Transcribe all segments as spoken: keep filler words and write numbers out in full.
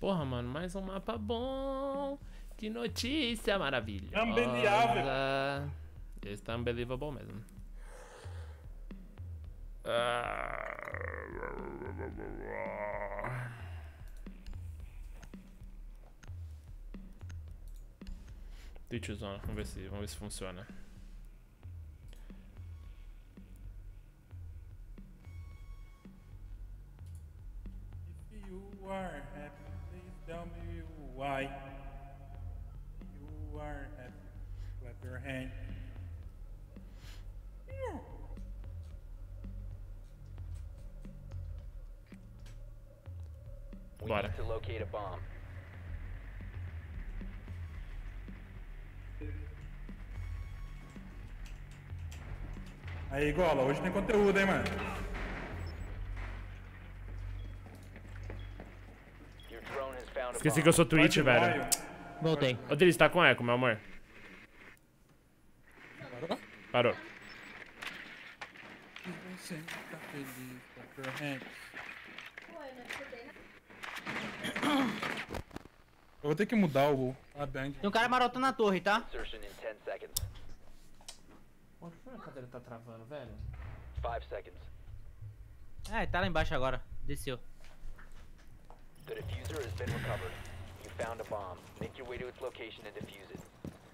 Porra, mano, mais um mapa bom. Que notícia maravilhosa. Unbelievable. Esse tá unbelievable mesmo. Ah... Teacher Zone, vamos ver se, vamos ver se funciona. If you are happy, please tell me why. You are happy. Clap your hand. Bora. To locate a bomb. Aí, Gola, hoje tem conteúdo, hein, mano? Your drone has found a Esqueci bomb. que eu sou Twitch, Vai de velho. maio. Voltei. Ô, Dri, você tá com eco, meu amor? Parou? Parou. Se você tá feliz, clap your hands. Eu vou ter que mudar o a band. Tem um cara marotando na torre, tá? Insertion in ten seconds. Onde foi a cadeira tá travando, velho? five seconds. É, tá lá embaixo agora. Desceu. The diffuser has been recovered. You found a bomb. Make your way to its location and defuse it.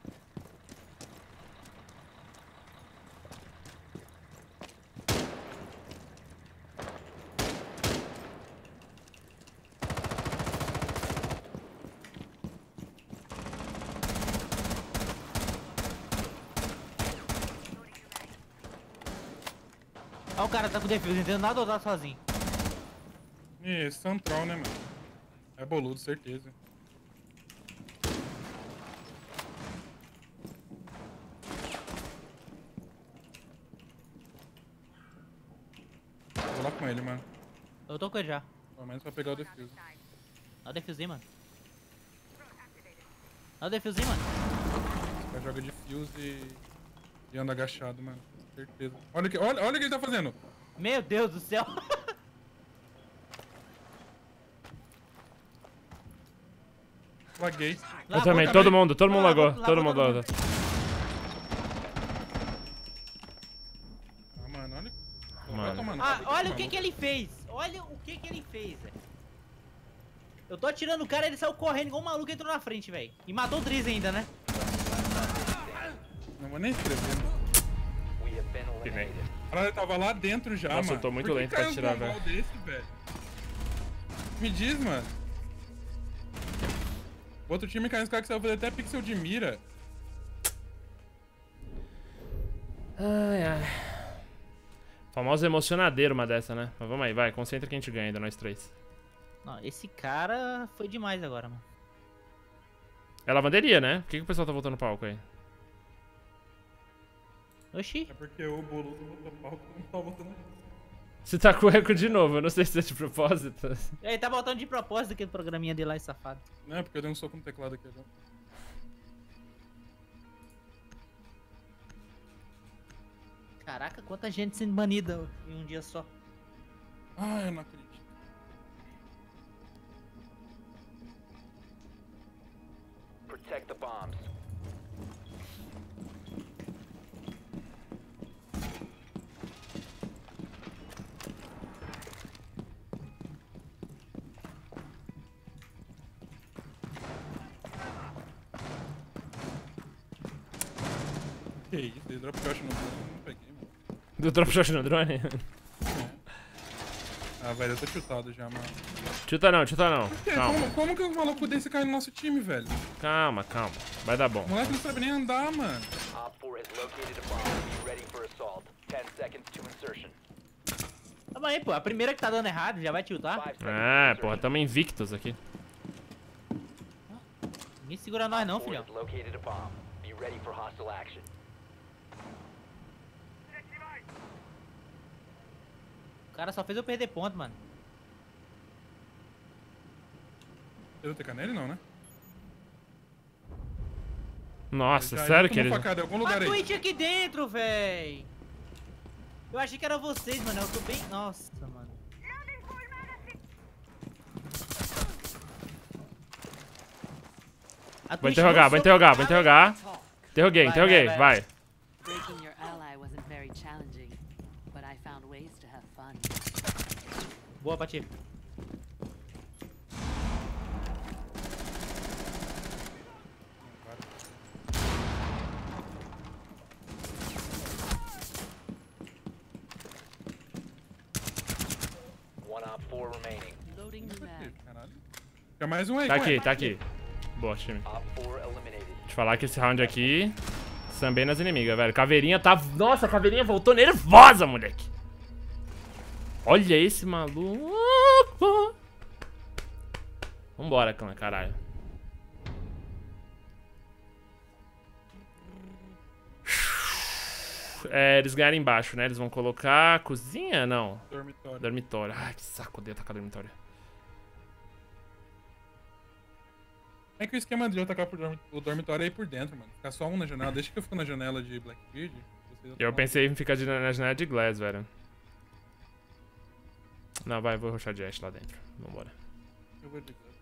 Ó, o cara tá com defesa, não entendo nada ou tá sozinho. Ih, esse central, né, mano? É boludo, certeza. Vou lá com ele, mano. Eu tô com ele já. Pelo menos pra pegar o defuse. Dá o defusinho, mano. Dá o defusinho, mano. Esse cara joga defuse e... e anda agachado, mano. Certeza. Olha o que, olha, olha o que ele tá fazendo. Meu Deus do céu. Laguei. Eu Lagou também, todo mundo, todo mundo lagou, Lagou, todo lagou mundo todo lagou. Ah, mano, olha. Mano. Vai tomar no Ah, cu, olha tá o que que ele fez. Olha o que que ele fez, velho. Eu tô atirando o cara, ele saiu correndo igual um maluco e entrou na frente, velho. E matou o Driz ainda, né? Não vou nem escrever. We have been Que vem. eliminated. Caralho, ele tava lá dentro já, Nossa, mano. eu tô muito Por que lento pra caiu um atirar, global velho. desse, velho? Me diz, mano. O outro time caiu nos caras que saiu fazer até pixel de mira. Ai, ai. Famoso emocionadeiro uma dessa, né? Mas vamos aí, vai, concentra que a gente ganha ainda, nós três. Não, esse cara foi demais agora, mano. É lavanderia, né? Por que, que o pessoal tá voltando palco aí? Oxi. É porque o boludo botou palco e não tá botando. Você tá com eco de novo, eu não sei se é de propósito. Ele tá botando de propósito aquele programinha dele lá, esse safado. Não, é porque eu dei um soco no teclado aqui agora. Caraca, quanta gente sendo banida em um dia só. Ah, eu não acredito. Protect the bombs. Que isso, ele drop shot no drone, eu não peguei, mano. Do drop shot no drone? Ah, velho, eu tô chutado já, mano. Chuta não, chuta não. Por quê? Calma, Como, como que um maluco desse cai no nosso time, velho? calma, calma. Vai dar bom. O moleque não sabe nem andar, mano. Op four has located a bomb. Be ready for assault. ten seconds to insertion. Calma aí, pô. A primeira que tá dando errado já vai tiltar. five seconds É, to porra, insertion. tamo invictos aqui. Ninguém segura nós não, Op four filhão. has located a bomb. Be ready for hostile action. O cara só fez eu perder ponto, mano. Eu T K nele não, né? Nossa, Ele já sério tomou que ele... facada em algum lugar A aí. Twitch aqui dentro, véi. Eu achei que era vocês, mano. Eu tô bem... Nossa, mano. A Vou Twitch interrogar, não vou interrogar, vou soube interrogar. Interroguei, Vai, interroguei, vai, vai. Breaking your ally wasn't very challenging, but I found ways to have fun. nada. Boa pra ti. One op four remaining. Loading new mag. Caralho. Tem mais um aí, Tá ué. aqui, tá aqui. Boa, time. Op four eliminated. Deixa eu falar que esse round aqui... Sambei nas inimigas, velho. Caveirinha tá... Nossa, a Caveirinha voltou nervosa, moleque. Olha esse maluco. Vambora, clã, caralho. É, eles ganharam embaixo, né? Eles vão colocar... Cozinha? Não. Dormitório. Dormitório. Ai, que saco. Odeio atacar dormitório. É que o esquema de atacar por dormi- o dormitório é ir por dentro, mano. Ficar só um na janela. Deixa que eu fico na janela de Blackbeard. vocês Eu atacam. pensei em ficar de, na janela de Glass, velho. Não, vai, vou rushar de Ash lá dentro. Vambora. Eu vou de Glass.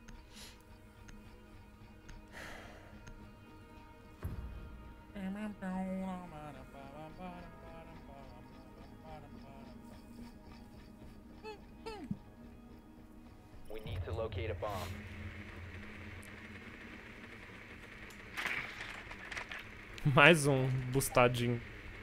We need to locate a bomb. Mais um bustadinho.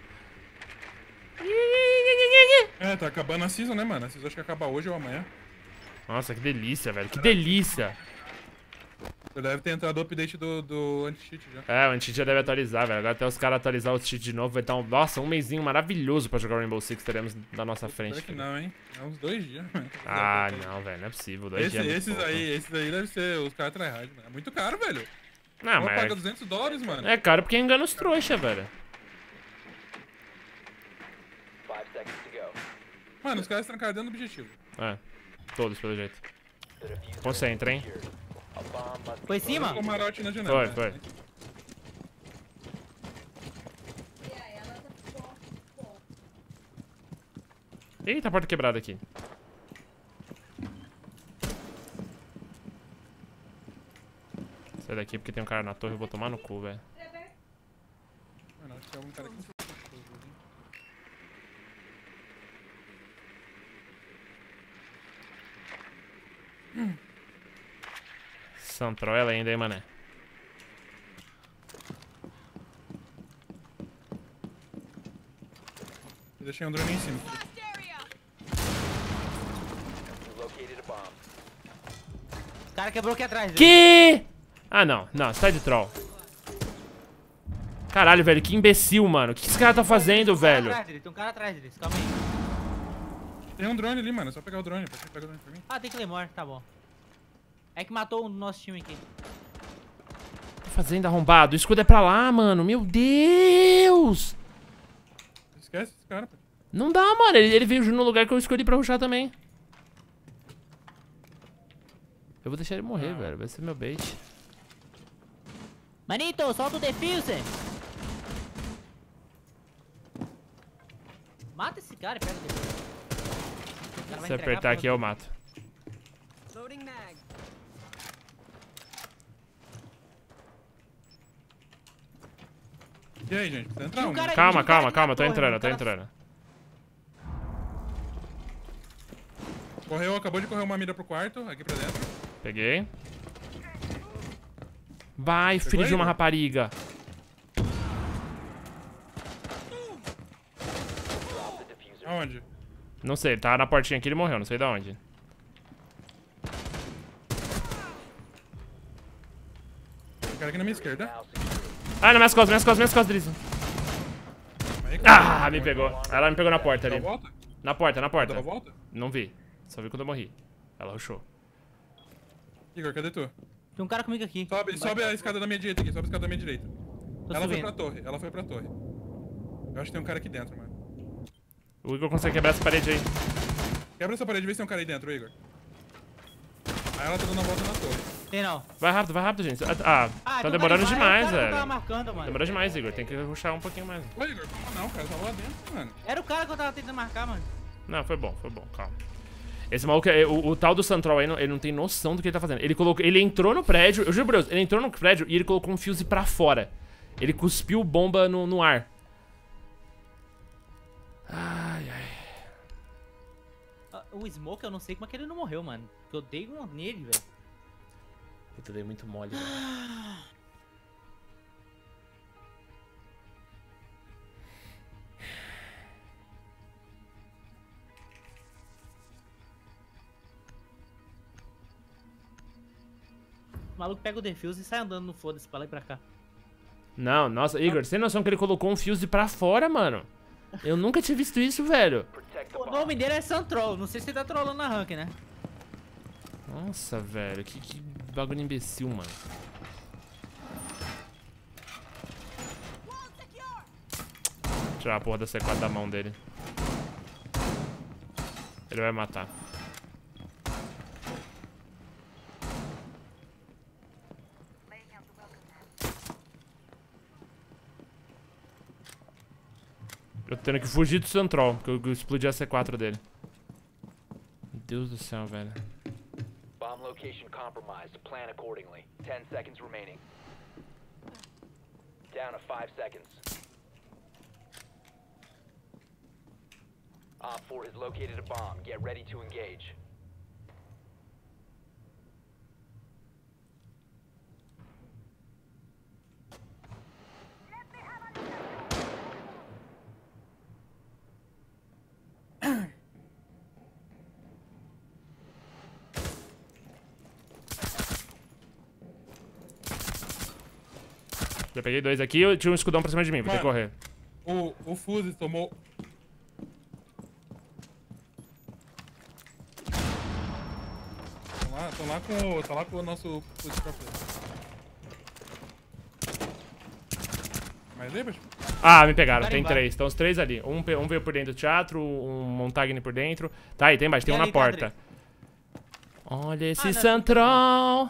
É, tá acabando a season, né, mano? A season acho que acaba hoje ou amanhã. Nossa, que delícia, velho. Que delícia. Você deve ter entrado o update do, do anti-cheat já. É, o anti-cheat já deve atualizar, velho. Agora até os caras atualizar o cheat de novo. Vai dar um... Nossa, um mêsinho maravilhoso pra jogar Rainbow Six teremos na nossa frente. Espero que não, hein? É uns dois dias, mano. Ah, não, velho. Não é possível. Dois Esse, dias é muito esses pouco. aí, esses aí devem ser os caras tryhard, mano. É muito caro, velho. Não, Vou mas... pagar duzentos dólares, mano. É caro porque engana os trouxa, velho. Five seconds to go. Mano, os caras trancaram dentro do objetivo. É. Todos, pelo jeito. The diffuser Concentra, hein? is secured. A bomb must Foi be em cima? Ficou marote na janela. Foi, né? foi. Eita, a porta quebrada aqui. Sai daqui porque tem um cara na torre, eu vou tomar no cu, velho. Mano, acho que tem algum cara aqui. Santroela ainda, hein, mané. Eu deixei um drone em cima. You located a bomb. O cara quebrou aqui atrás. dele. Que? Ah, não. Não, sai de troll. Caralho, velho, que imbecil, mano. O que esse cara tá fazendo, Tem um cara velho? atrás dele, tem um cara atrás dele. Calma aí. Tem um drone ali, mano. É só pegar o drone. Pode pegar o drone pra mim. Ah, tem Claymore, tá bom. É que matou um do nosso time aqui. Tá fazendo arrombado. O escudo é pra lá, mano. Meu Deus. Esquece esse cara, pô. Não dá, mano. Ele, ele veio no lugar que eu escolhi pra rushar também. Eu vou deixar ele morrer, Ah. velho. Vai ser meu bait. Manito, solta o defuser. Mata esse cara e pega o defuser. O cara vai Se entregar apertar pra aqui, eu mato. Loading mag. E aí, gente? Precisa entrar Tinha um um. cara- Calma, tinha um cara calma, aqui calma. na Tô torre, entrando, um tô cara- entrando. Correu, acabou de correr uma mira pro quarto, aqui pra dentro. Peguei. Vai, Pegou filho de ele? uma rapariga. Drop the diffuser. Aonde? Não sei, ele tava na portinha aqui, ele morreu. Não sei de onde. Tem um cara aqui na minha esquerda. Now secured. Ah, nas minhas costas, minhas costas, minhas costas, Drizzy. Calma aí, cara. Ah, me pegou. Ela me pegou na porta Dá ali. a volta? Na porta, na Dá porta. a volta? Não vi. Só vi quando eu morri. Ela rushou. Igor, cadê tu? Tem um cara comigo aqui. Sobe, sobe a escada da minha direita aqui, sobe a escada da minha direita. Tô Ela foi subindo. pra torre, ela foi pra torre. Eu acho que tem um cara aqui dentro, mano. O Igor consegue quebrar essa parede aí. Quebra essa parede e vê se tem um cara aí dentro, Igor. Aí ela tá dando a volta na torre. Tem não. Vai rápido, vai rápido, gente. Ah, Ah, tá então demorando vai, vai, demais, o cara que eu tava velho. marcando, mano. Demorou demais, Igor. Tem que rushar um pouquinho mais. Ô, Igor, como não, cara? Tava lá dentro, mano. Era o cara que eu tava tentando marcar, mano. Não, foi bom, foi bom. Calma. Esse maluco, é- o, o tal do Santrol aí, não- ele não tem noção do que ele tá fazendo. Ele colocou, ele entrou no prédio, eu juro por Deus, ele entrou no prédio e ele colocou um fuse pra fora. Ele cuspiu bomba no, no ar. Ai, ai. Ah, O Smoke, eu não sei como é que ele não morreu, mano. Porque eu dei um nele, velho. Puta, dei muito mole, velho. O maluco pega o defuse e sai andando no foda-se pra lá e pra cá. Não, nossa, Igor, você tem noção que ele colocou um fuse pra fora, mano? Eu nunca tinha visto isso, velho. Protect the O bomb. nome dele é Santrol. Não sei se ele tá trollando na rank, né? Nossa, velho, que, que bagulho imbecil, mano. Tirar a porra da C quatro da mão dele. Ele vai matar. Eu tô tendo que fugir do Central, porque eu explodi a C quatro dele. Meu Deus do céu, velho. Bomb location compromised. Plan accordingly. Ten seconds remaining. Down to five seconds. Op four has located a bomb. Get ready to engage. Já peguei dois aqui, eu tinha um escudão pra cima de mim, vou ter que correr. O, o Fuse tomou. Tão lá, tão lá com o. Tá lá com o nosso Fuse pra frente. Mais aí, bicho? Ah, me pegaram, tem Carimbar. três. Estão os três ali. Um, pe- um veio por dentro do teatro, um Montagne por dentro. Tá aí, tem embaixo, tem um Tem na ali, tem porta. ali. Olha esse Ah, não, Central.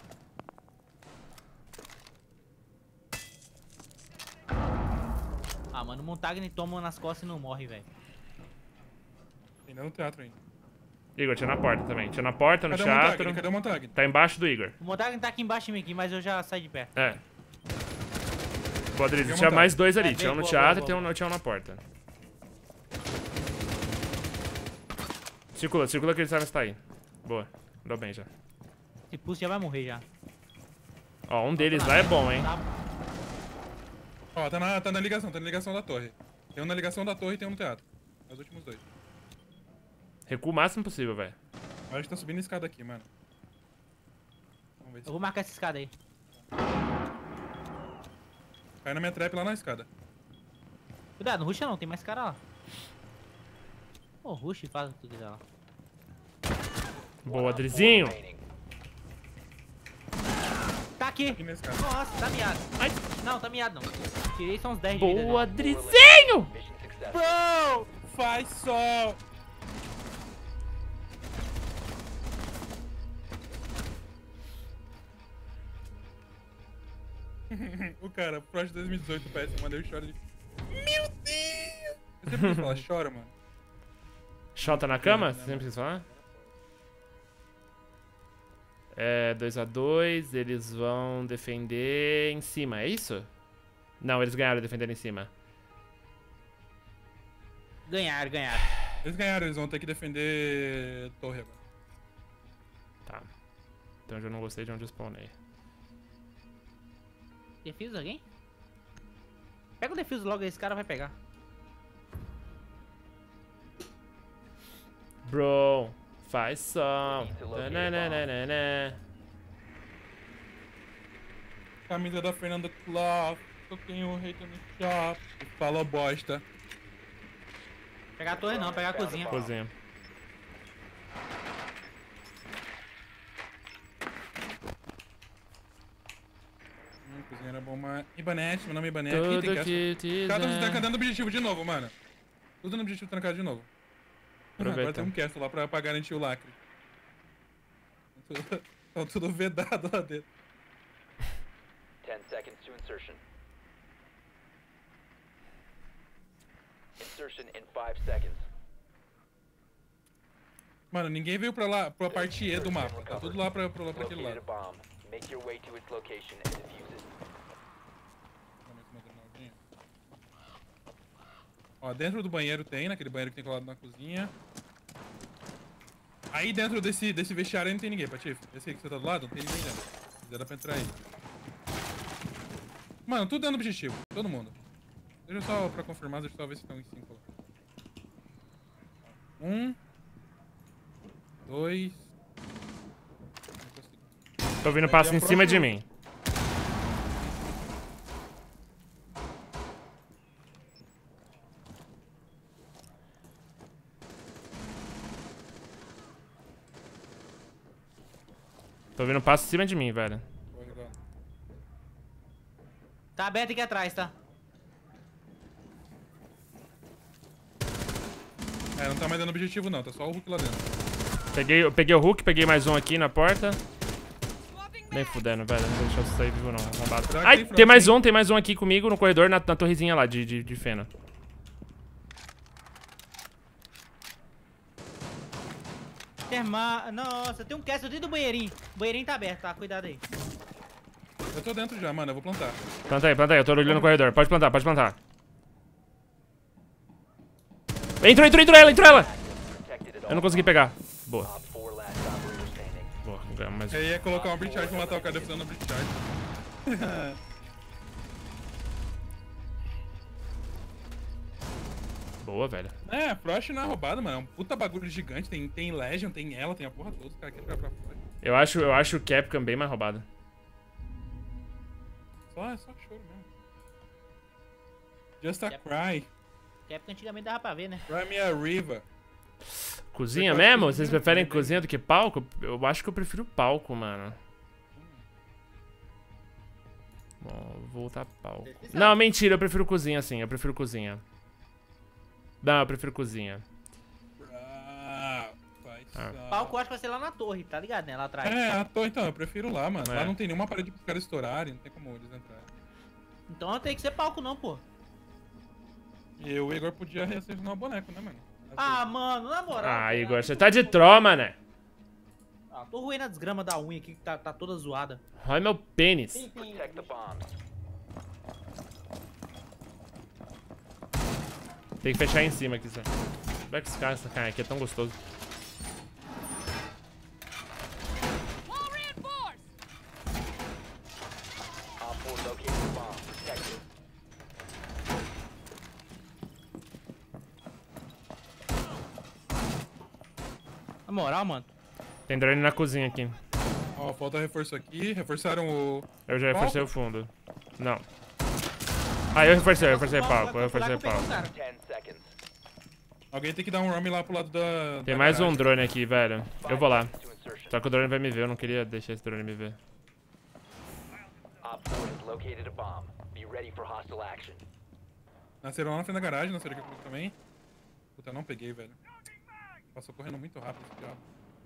Ah, mano, o Montagni toma nas costas e não morre, velho. Ainda no teatro ainda. Igor, tinha na porta também. Tinha na porta, no Cadê o teatro. Montagne? Cadê o Montagne? Tá embaixo do Igor. O Montagni tá aqui embaixo de mim, aqui, mas eu já saí de perto. É. Pô, Adriz, Peguei tinha uma mais dois ali. É, Tinha um no boa, teatro boa, e tinha um, boa. tinha um na porta. Circula, circula que ele sabe onde tá aí. Boa. Andou bem já. Esse pulse já vai morrer já. Ó, um deles lá é bom, hein? Tá. Ó, tá na, tá na ligação, tá na ligação da torre. Tem um na ligação da torre e tem um no teatro. É os últimos dois. Recua o máximo possível, velho. Eu acho que tá subindo a escada aqui, mano. Vamos ver se Eu vou marcar essa escada aí. cai na minha trap lá na escada. Cuidado, não rusha não, tem mais cara lá. Pô, rush e faz o que tu quiser lá. Boa, Adrizinho. Remaining. Tá aqui! Aqui na escada. Nossa, tá miado. Ai. Não, tá miado não. Tirei só uns dez de vida Boa, dele. Adrizinho. Mission success. Bro! Faz sol! O cara, Frost dois mil e dezoito, P S, eu mandei o choro de. Meu Deus! Eu sempre quis falar, chora, mano. Shota na cama? Você sempre quis falar? É, dois a dois, eles vão defender em cima, é isso? Não, eles ganharam defendendo em cima. Ganharam, ganharam. Eles ganharam, eles vão ter que defender torre agora. Tá. Então eu já não gostei de onde eu spawnei. Defuse alguém? Pega o defuse logo, esse cara vai pegar. Bro, faz som. Tananana. Camisa da Fernanda Clough, toquei um hater no shop. Falou bosta. Pegar a torre não, pegar a cozinha. Cozinha. Hum, cozinha era bom, mas. Ibanete, meu nome é Ibanete. Ih, Tudo tem que te Cada um tá quiser. cadendo objetivo de novo, mano. Tudo no objetivo trancado de novo. Aproveita. Agora tem um cast lá pra, pra garantir o lacre. Estão tudo vedado lá dentro. Ten seconds to insertion. Insertion in five seconds. Mano, ninguém veio pra lá, pra parte E do mapa. Tá tudo lá pra, pra, lá pra aquele Located lado. a bomb. Make your way to its location and defuse it. Ó, dentro do banheiro tem, naquele banheiro que tem colado na cozinha. Aí dentro desse, desse vestiário aí não tem ninguém, Patife. Esse aí que você tá do lado, não tem ninguém dentro. Já dá pra entrar aí. Mano, tudo dentro do objetivo. Todo mundo. Deixa eu só pra confirmar, deixa eu só ver se estão em cinco lá. Um. Dois. Tô ouvindo passo em cima de mim. Tô ouvindo passo em cima de mim, velho. Tá aberto aqui atrás, tá? É, não tá mais dando objetivo não, tá só o Hulk lá dentro. Peguei, eu peguei o Hulk, peguei mais um aqui na porta. Nem fudendo, velho. Não vou deixar você sair vivo, não. Arrombado. Ai, tem mais um, tem mais um aqui comigo no corredor, na, na torrezinha lá de, de, de feno. Terma... Nossa, tem um castle dentro do banheirinho. O banheirinho tá aberto, tá? Cuidado aí. Eu tô dentro já, mano, eu vou plantar. Planta aí, planta aí. Eu tô olhando no corredor. Pode plantar, pode plantar. Entrou, entrou, entrou ela, entrou ela! Eu não consegui pegar. Boa. Boa, ganhamos mais um. Eu ia colocar uma breach charge pra matar o cara defendendo a breach charge. Boa, velho. É, Frost não é roubado, mano. É um puta bagulho gigante. Tem, tem Legion, tem ela, tem a porra toda. Os caras querem jogar pra fora. Eu acho, eu acho o Capcom bem mais roubado. Só, é só choro mesmo. Just a cry. Que época antigamente dava pra ver, né? Cry me a river. Cozinha mesmo? Vocês preferem cozinha do que palco? Eu acho que eu prefiro palco, mano. Bom, vou voltar palco. Não, mentira, eu prefiro cozinha sim, eu prefiro cozinha. Não, eu prefiro cozinha. Ah, vai Ah. Palco eu acho que vai ser lá na torre, tá ligado, né? Lá atrás. É, à toa então, eu prefiro lá, mano. É. Lá não tem nenhuma parede pros caras estourarem, não tem como eles entrarem. Então não tem que ser palco não, pô. E o Igor podia reacionar o boneco, né, mano? Ah, mano, na moral. Ah, cara, Igor, você tá de troma, né? Ah, tô ruim na desgrama da unha aqui, que tá, tá toda zoada. Olha meu pênis. Protect the bombs. Tem que fechar em cima aqui, Zé. Vai com esse cara, essa cara aqui é tão gostoso. Op four located the bomb. Protect it. Na moral, mano. Tem drone na cozinha aqui. Ó, falta reforço aqui. Reforçaram o... Eu já reforcei o fundo. Não. Ah, eu reforcei, eu reforcei palco, eu reforcei palco. Ten seconds. Alguém tem que dar um roam lá pro lado da... Tem da mais um garagem. drone aqui, velho. Eu vou lá. To insertion. Só que o drone vai me ver, eu não queria deixar esse drone me ver. Op four has located a bomb. Be ready for hostile action. Nasceram lá na frente da garagem, nasceram aqui comigo também. Puta, não peguei, velho. Passou correndo muito rápido esse diabo.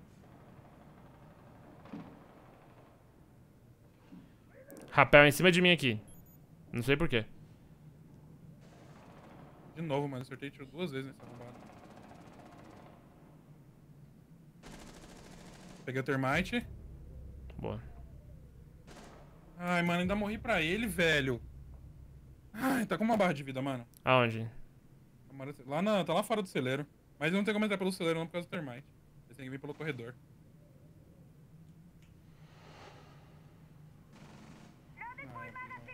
Rapel em cima de mim aqui. Não sei porquê. De novo, mano. Acertei tiro duas vezes nessa arrombada. Peguei o termite. Boa. Ai, mano, ainda morri pra ele, velho. Ai, tá com uma barra de vida, mano. Aonde? Lá na, tá lá fora do celeiro. Mas eu não tenho como entrar pelo celeiro não por causa do termite. Você tem que vir pelo corredor. Ai,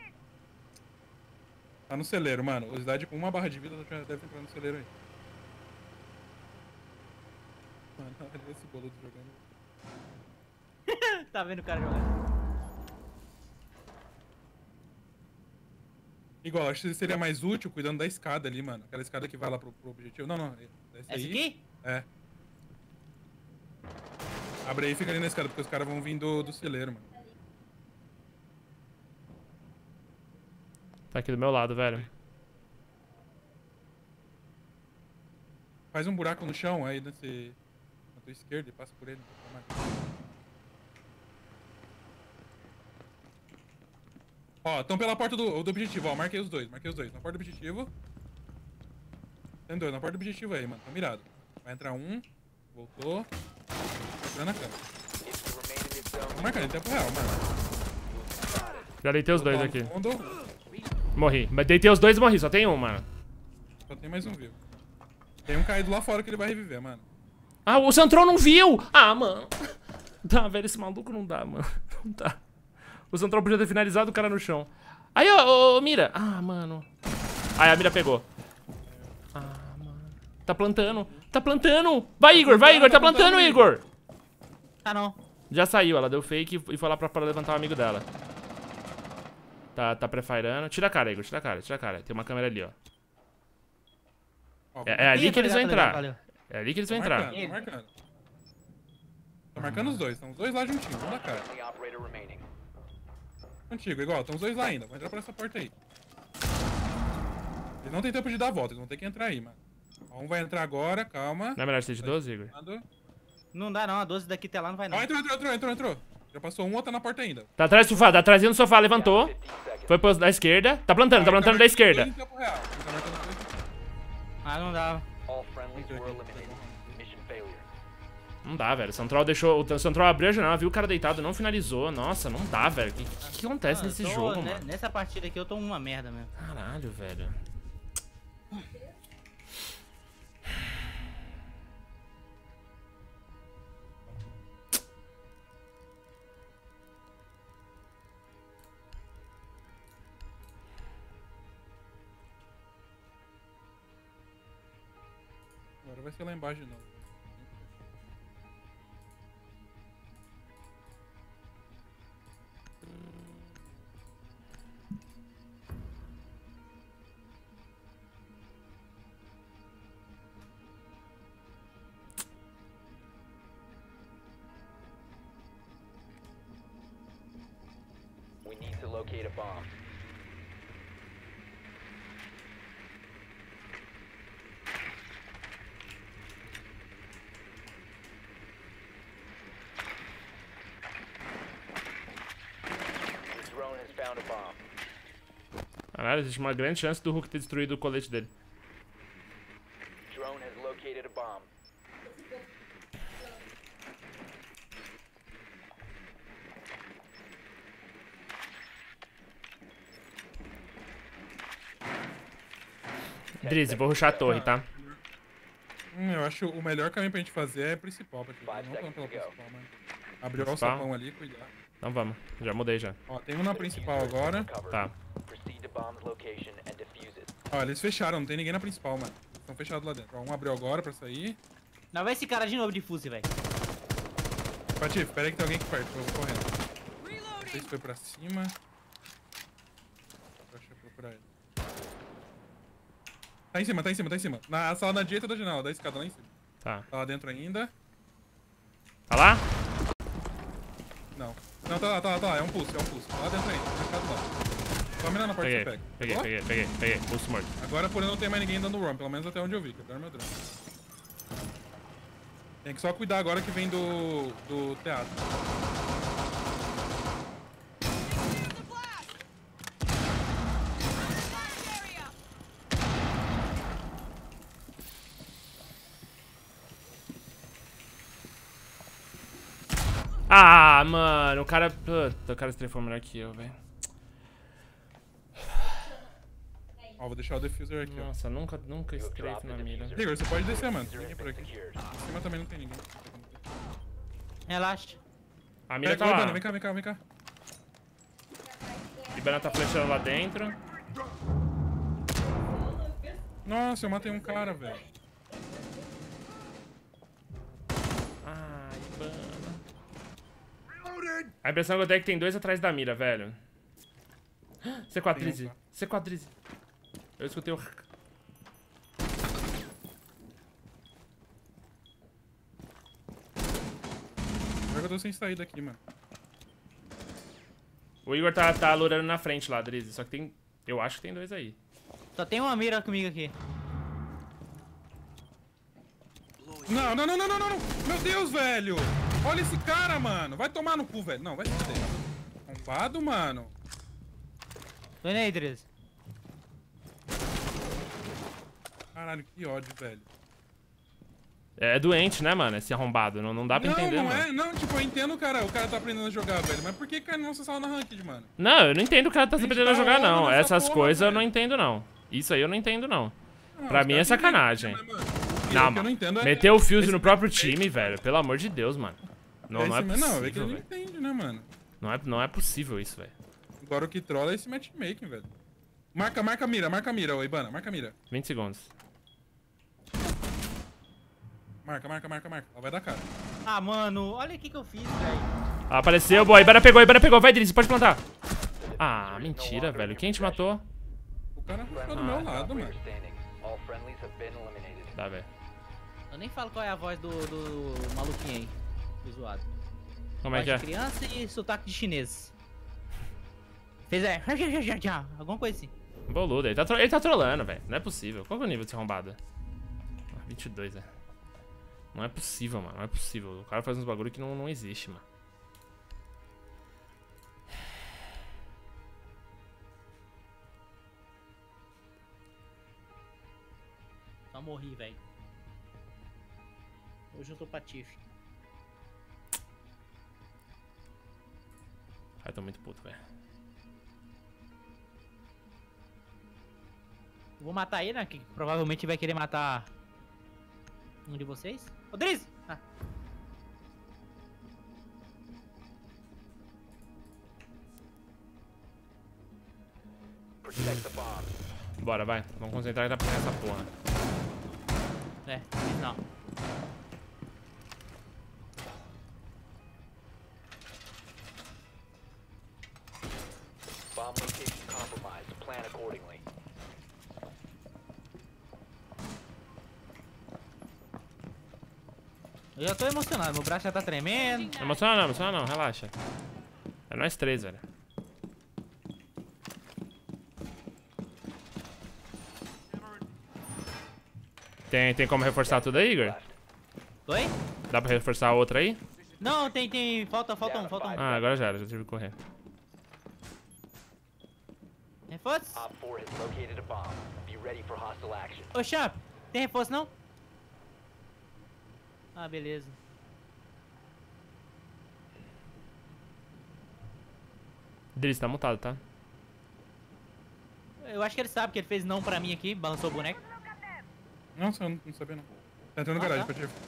tá no celeiro, mano. Velocidade com uma barra de vida já deve entrar no celeiro aí. Mano, olha esse boludo jogando. Tá vendo o cara jogando? Igual, acho que seria mais útil cuidando da escada ali, mano. Aquela escada que vai lá pro, pro objetivo. Não, não. Essa Essa aí. aqui? É. Abre aí e fica ali na escada, porque os caras vão vir do, do celeiro, mano. Tá aqui do meu lado, velho. Faz um buraco no chão aí nesse, na tua esquerda e passa por ele. Ó, estão pela porta do, do objetivo, ó. Marquei os dois, marquei os dois. Na porta do objetivo. Tem dois, na porta do objetivo aí, mano. Tá mirado. Vai entrar um. Voltou. Entrando na câmera. If you remain in this zone, Tô marcando em tempo real, mano. Já deitei os dois Botar aqui. no fundo. Morri. Mas deitei os dois e morri, só tem um, mano. Só tem mais um vivo. Tem um caído lá fora que ele vai reviver, mano. Ah, o Santron não viu! Ah, mano. Tá, velho, esse maluco não dá, mano. Não dá. O Santron podia ter finalizado o cara no chão. Aí, ó, ô, ô, Mira. Ah, mano. Aí, a Mira pegou. Ah, mano. Tá plantando. Tá plantando. Vai, Igor, vai, Igor. Tá plantando, Igor. Tá não. Já saiu, ela deu fake e foi lá pra, pra levantar o amigo dela. Tá, tá pré-firando. Tira a cara, Igor, tira a cara, tira a cara. Tem uma câmera ali, ó. Ó, É, é ali Ih, que eles vão tá ligado, entrar. valeu. É ali que eles tô vão entrar. marcando, tô marcando. Tô marcando os dois, estão os dois lá juntinhos, vamos na cara. the operator remaining. Contigo, igual, estão os dois lá ainda. Vou entrar por essa porta aí. Eles não tem tempo de dar a volta, eles vão ter que entrar aí, mano. Um vai entrar agora, calma. Não é melhor ser de doze, Igor? Não dá não, a doze daqui até lá não vai não. Ó, entrou, entrou, entrou, entrou, entrou. Já passou um, outro tá na porta ainda. Tá atrás do sofá, tá atrás do sofá, levantou. fifteen seconds. Foi pro da esquerda. Tá plantando, tá plantando da esquerda. Dois em tempo real. Ele tá marcando dois em tempo real. Ah, não dá. All friendlies were eliminated. Mission failure. Não dá, velho. O Santron deixou. O Santron abriu a janela, viu o cara deitado, não finalizou. Nossa, não dá, velho. O que, que, que acontece Ah, nesse tô- jogo, né, mano? Nessa partida aqui eu tô uma merda mesmo. Caralho, velho. Agora vai ser lá embaixo de novo. We need to locate a bomb. Your drone has found a bomb. Caralho, existe uma grande chance do Hulk ter destruído o colete dele. Drone has located a bomb. Drizzy, vou rushar a torre, tá? Hum, eu acho o melhor caminho pra gente fazer é principal, pra gente. Five Não falando pela seconds to go. principal, mas. Abriu o Principal? sapão ali, cuidado. Então vamos. Já mudei já. Ó, tem um na principal agora. Cover. Tá. Proceed to bomb's location and defuse it. Ó, eles fecharam, não tem ninguém na principal, mano. Estão fechados lá dentro. Ó, um abriu agora pra sair. Não, vai esse cara de novo de fuse, velho. Patife, espera aí que tem alguém aqui perto, eu vou correndo. Não sei se foi pra cima. Deixa eu procurar ele. Tá em cima, tá em cima, tá em cima. Na sala na direita da janela, da escada lá em cima. Tá. Tá lá dentro ainda. Tá lá? Não. Não, tá lá, tá lá, tá lá. É um pulso, é um pulso. Tá lá dentro ainda, na escada lá. Só mirando na porta Peguei, que você pega. peguei, Pegou? peguei, peguei, peguei. Pulso morto. Agora, porém, não tem mais ninguém dando roam, pelo menos até onde eu vi. Quebraram meu drone. Tem que só cuidar agora que vem do, do teatro. Ah, mano, o cara... Puta, o cara se transformou melhor que eu, velho. Ó, vou deixar o diffuser aqui, ó. Nossa, nunca, nunca strafe na mira. Igor, você pode descer, mano. Tem Diffuser ninguém has por been aqui. secured. Em cima também não tem ninguém. Relaxa. A mira Pega, tá ô, lá. Dana, vem cá, vem cá, vem cá. Ibana tá flechando lá dentro. Nossa, eu matei um cara, velho. Ah, Ibana. A impressão que eu tenho é que tem dois atrás da mira, velho. C quatro Tem um, Drizzy. tá. C quatro Drizzy. Eu escutei o... Agora que eu tô sem saída aqui, mano. O Igor tá, tá alurando na frente lá, Drizzy. Só que tem... Eu acho que tem dois aí. Só tem uma mira comigo aqui. Não, não, não, não, não, não, não. Meu Deus, velho. Olha esse cara, mano. Vai tomar no cu, velho. Não, vai se fuder. Arrombado, mano. Vem aí, Drizzy. Caralho, que ódio, velho. É doente, né, mano? Esse arrombado. Não, não dá pra não, entender, não mano. é. Não, tipo, eu entendo, cara. O cara tá aprendendo a jogar, velho. Mas por que, cara, não acessar na ranked, mano? Não, eu não entendo o cara tá A gente aprendendo a tá jogar, rolando não. nessa Essas porra, coisas eu velho. não entendo, não. Isso aí eu não entendo, não. Não, Pra os mim é caras têm sacanagem. limite, né, mano? E Não, o que eu não entendo é... Meteu o Fuse esse no próprio matchmaking. time, velho. Pelo amor de Deus, mano. Não, não é Esse- Não, é que possível, ele não velho. entende, né, mano? Não é, não é possível isso, velho. Agora o que trola é esse matchmaking, velho. Marca, marca a mira, marca a mira, ô Ibana, marca a mira. vinte segundos. Marca, marca, marca, marca. Ela vai dar cara. Ah, mano, olha o que que eu fiz, velho. Ah, apareceu, boy. Ibana pegou, Ibana pegou. Vai, Drizzy, pode plantar. Ah, mentira, velho. Quem te matou? O cara ficou do Ah, meu lado, mano. Operator standing. All friendlies have been eliminated. Tá, velho. Eu nem falo qual é a voz do, do maluquinho aí. Do zoado. Como é Voz que é? de criança e sotaque de chinês. Fez é... Alguma coisa assim. Boludo, ele tá, tro- ele tá trolando, velho. Não é possível. Qual que é o nível desse arrombado? Ah, vinte e dois, é. Não é possível, mano. Não é possível. O cara faz uns bagulho que não, não existe, mano. Só morri, velho. Hoje eu tô patife. Ai, tô muito puto, velho. Vou matar ele, né? Que provavelmente vai querer matar um de vocês. Ô, Drizzy! Ah. Protect the bomb. Bora, vai. Vamos concentrar e dá pra pegar essa porra. É, não. Bomb location compromised. Plan accordingly. Eu já tô emocionado, meu braço já tá tremendo. Não emociona não, emociona não. Relaxa. É nós três, velho. Tem, tem como reforçar tudo aí, Igor? Oi? Dá pra reforçar a outra aí? Não, tem, tem. Falta, falta um, falta um. Ah, agora já era. Já tive que correr. Reforço? Op four has located a bomb. Be ready for hostile action. Ô, Champ, tem reforço não? Ah, beleza. Drizzy, tá mutado, tá? Eu acho que ele sabe que ele fez não pra mim aqui, balançou o boneco. Nossa, eu não, não sabia não. Tá entrando no Ah, garagem, tá. pode ir.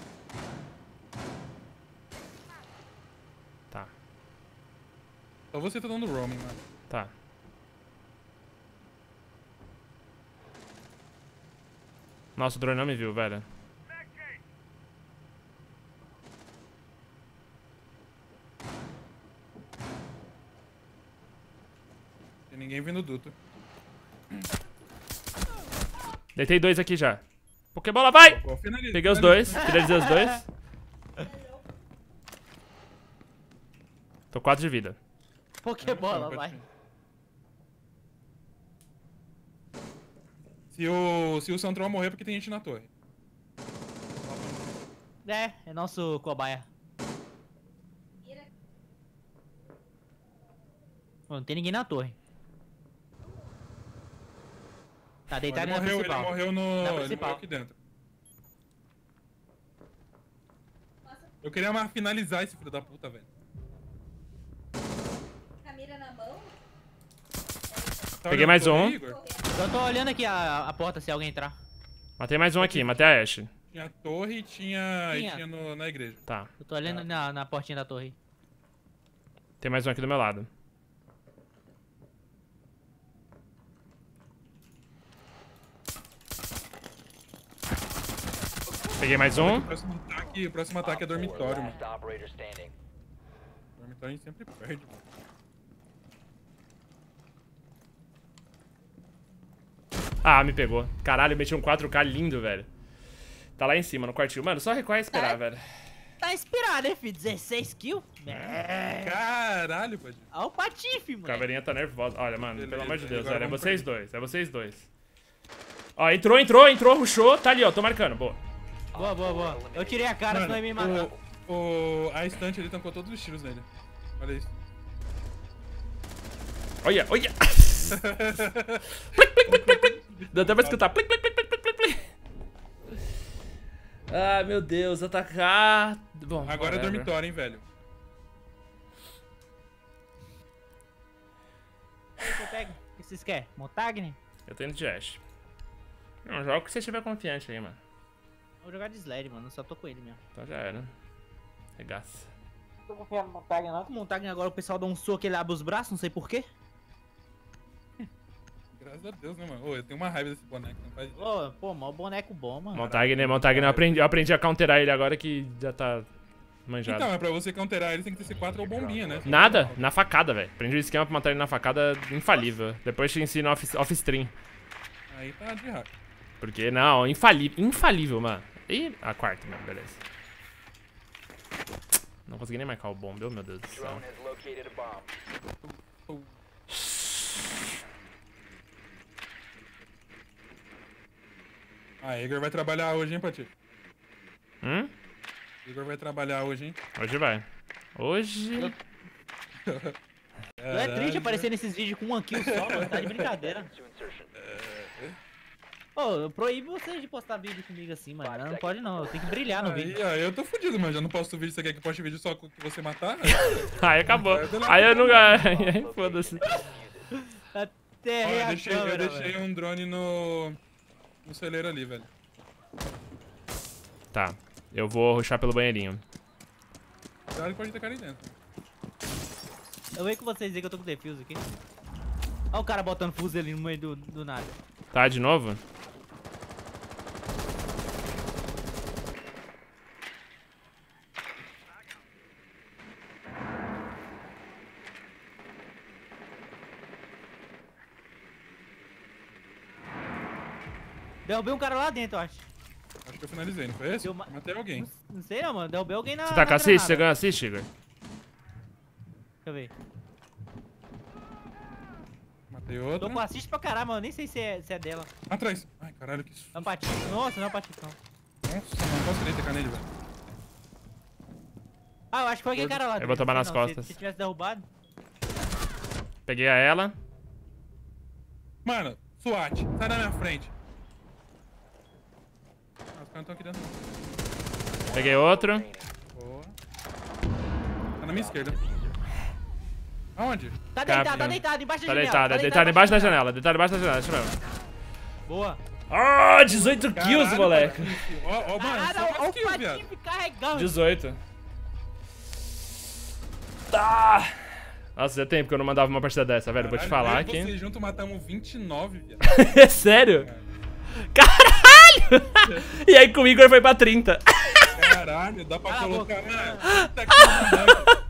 Tá, Só você tá dando roaming, mano. tá. Nossa, o drone não me viu, velho. Tem ninguém vindo duto. Deitei dois aqui já. Pokébola, vai! Pô, finaliza, Peguei os finaliza. dois. Finalizei os dois. Tô quatro de vida. Pokébola, Pode vai. ir. Se o, se o Santron morrer, é porque tem gente na torre. É, é nosso cobaia. Pô, não tem ninguém na torre. Tá Ele deitado na morreu, ele principal. morreu no. Na Ele principal. morreu aqui dentro. Eu queria mais finalizar esse filho da puta, velho. Camila na mão. Tá Peguei olhando mais torre um. aí, Igor? Eu tô olhando aqui a, a porta se alguém entrar. Matei mais um aqui, matei a Ashe. Tinha a torre e tinha, e Tinha. tinha no- na igreja. Tá. Eu tô olhando Tá. na, na portinha da torre. Tem mais um aqui do meu lado. Peguei mais O um. próximo ataque, o próximo ataque é Op four, dormitório, mano. last operator standing. Dormitório a gente sempre perde, mano. Ah, me pegou. Caralho, meti um quatro K lindo, velho. Tá lá em cima, no quartinho. Mano, só recuar e esperar, É. velho. Tá inspirado, hein, filho? dezesseis kills? É. Caralho, pode. Olha o patife, mano. Caveirinha tá nervosa. Olha, mano, Beleza, pelo amor de Deus, agora velho. É vamos vocês pra dois, é vocês dois. Ó, entrou, entrou, entrou, rushou. Tá ali, ó, tô marcando, boa. Boa, boa, boa. Eu tirei a cara, senão ele me matar. o, o, a estante ali tancou todos os tiros nele. Olha isso. Olha, olha. Deu até pra escutar. Plic, plic, plic, plic, plic, plic. Ah, meu Deus, atacar. Bom, Agora é whatever. dormitório, hein, velho. O que você pega? O que vocês querem? Montagni? Eu tô indo de Ash. Não, joga o que você estiver confiante aí, mano. Vou jogar de Sled, mano. Eu só tô com ele mesmo. Então já era. Regaça. Não tô confiando no Montagni, não. Com o Montagni agora o pessoal dá um soco e ele abre os braços, não sei porquê. Graças a Deus, né, mano? Ô, eu tenho uma raiva desse boneco. Não faz... Ô, pô, mó boneco bom, mano. Montagni, Montagni, eu aprendi, eu aprendi a counterar ele agora que já tá manjado. Então, é pra você counterar ele tem que ter C quatro ou bombinha, né? Nada, na facada, velho. Aprendi o esquema pra matar ele na facada infalível. Depois te ensino off, off stream. Aí tá de errado. Porque, não, infalível, infalível, mano. E a quarta, mano, beleza. Não consegui nem marcar o bombe, oh, meu Deus do céu. Drone has located a bomb. Ah, Igor vai trabalhar hoje, hein, Pati? Hum? Igor vai trabalhar hoje, hein? Hoje vai. Hoje... Não é triste aparecer nesses vídeos com um kill só, mano. Tá de brincadeira. To insertion. Ô, eu proíbo vocês de postar vídeo comigo assim, mano. Não, não pode não, eu tenho que brilhar no vídeo. Aí, ó, eu tô fudido, mano. Já não posto vídeo. Você quer que poste vídeo só com que você matar? Aí acabou. Aí eu nunca... Aí foda-se. Até Ó, eu a deixei, eu câmera, deixei velho. um drone no... No celeiro ali, velho. Tá, eu vou rushar pelo banheirinho. Claro que pode ter cara aí dentro. Eu venho com vocês aí que eu tô com defuse aqui. Olha o cara botando fuzil ali no meio do, do nada. Tá, de novo? Derrubei um cara lá dentro, eu acho. Acho que eu finalizei, não foi esse? Deu ma- Matei alguém. Não, não sei não, mano. Derrubei alguém na. Você tá na com assist? Você granada. ganha assist, Igor? Deixa eu ver. Matei Tô outro. com assist pra caralho, mano. Nem sei se é, se é dela. Atrás. Ai, caralho, que susto. É um patito. Nossa, não é um patito, não. Nossa, mano, posso querer tacar nele, velho. Ah, eu acho que foi aquele cara lá. Eu vou tomar nas Não, costas. Se, se tivesse derrubado. Peguei a ela. Mano, SWAT, sai da minha frente. Ah, os caras estão aqui dentro. Peguei outro. Boa. Tá na minha esquerda. Aonde? Tá Cara, deitado, tá deitado, embaixo da Tá janela. deitado, é deitado embaixo da janela. Deitado embaixo da janela, deixa eu ver. Boa. Ah, dezoito kills, Caralho, moleque. Patrício. Ó, ó, mano, Caralho, só olha mais o kill, viado. Patife carregando. dezoito. Tá. Nossa, já tem porque eu não mandava uma partida dessa, velho. Vou te Caralho, falar eu e aqui. Vocês juntos matamos vinte e nove, viado. É sério? Caralho! E aí com o Igor foi pra trinta. Caralho, dá pra Cala a colocar, boca. mano. Tá aqui no banco.